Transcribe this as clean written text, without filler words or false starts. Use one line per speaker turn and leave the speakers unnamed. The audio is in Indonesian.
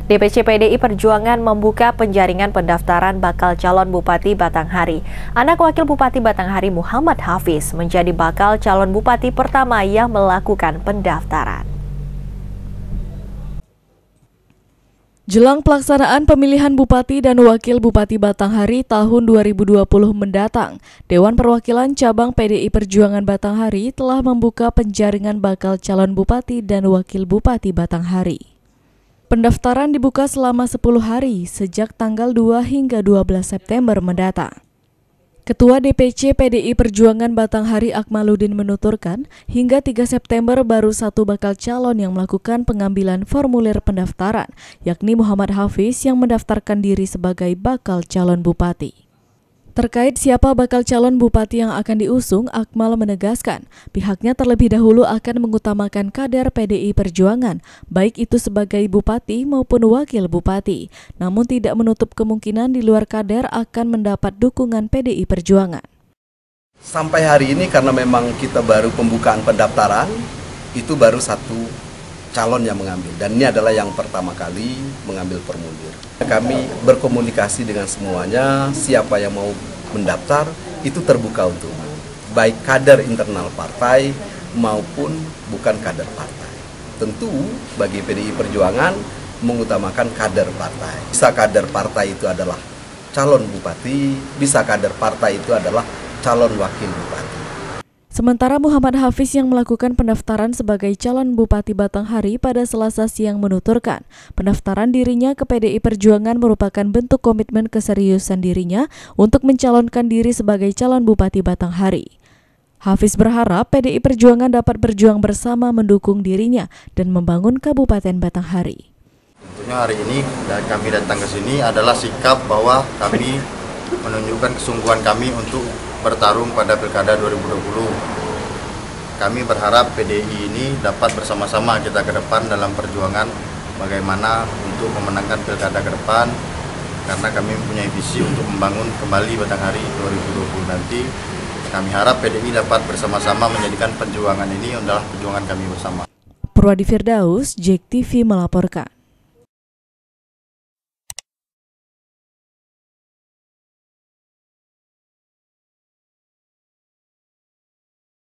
DPC PDI Perjuangan membuka penjaringan pendaftaran bakal calon Bupati Batanghari. Anak Wakil Bupati Batanghari Muhammad Hafiz menjadi bakal calon Bupati pertama yang melakukan pendaftaran.
Jelang pelaksanaan pemilihan Bupati dan Wakil Bupati Batanghari tahun 2020 mendatang, Dewan Perwakilan Cabang PDI Perjuangan Batanghari telah membuka penjaringan bakal calon Bupati dan Wakil Bupati Batanghari. Pendaftaran dibuka selama 10 hari sejak tanggal 2 hingga 12 September mendatang. Ketua DPC PDI Perjuangan Batanghari Akmaluddin menuturkan, hingga 3 September baru satu bakal calon yang melakukan pengambilan formulir pendaftaran, yakni Muhammad Hafiz yang mendaftarkan diri sebagai bakal calon bupati. Terkait siapa bakal calon bupati yang akan diusung, Akmal menegaskan pihaknya terlebih dahulu akan mengutamakan kader PDI Perjuangan, baik itu sebagai bupati maupun wakil bupati, namun tidak menutup kemungkinan di luar kader akan mendapat dukungan PDI Perjuangan.
Sampai hari ini karena memang kita baru pembukaan pendaftaran, itu baru satu calon yang mengambil, dan ini adalah yang pertama kali mengambil formulir. Kami berkomunikasi dengan semuanya, siapa yang mau mendaftar itu terbuka untuk baik kader internal partai maupun bukan kader partai. Tentu bagi PDI Perjuangan mengutamakan kader partai. Bisa kader partai itu adalah calon bupati, bisa kader partai itu adalah calon wakil bupati.
Sementara Muhammad Hafiz yang melakukan pendaftaran sebagai calon Bupati Batanghari pada Selasa siang menuturkan, pendaftaran dirinya ke PDI Perjuangan merupakan bentuk komitmen keseriusan dirinya untuk mencalonkan diri sebagai calon Bupati Batanghari. Hafiz berharap PDI Perjuangan dapat berjuang bersama mendukung dirinya dan membangun Kabupaten Batanghari.
Tentunya hari ini kami datang ke sini adalah sikap bahwa kami menunjukkan kesungguhan kami untuk bertarung pada Pilkada 2020. Kami berharap PDI ini dapat bersama-sama kita ke depan dalam perjuangan bagaimana untuk memenangkan Pilkada ke depan, karena kami mempunyai visi untuk membangun kembali Batanghari 2020 nanti. Kami harap PDI dapat bersama-sama menjadikan perjuangan ini adalah perjuangan kami bersama.
Purwadi Firdaus, JEK TV melaporkan.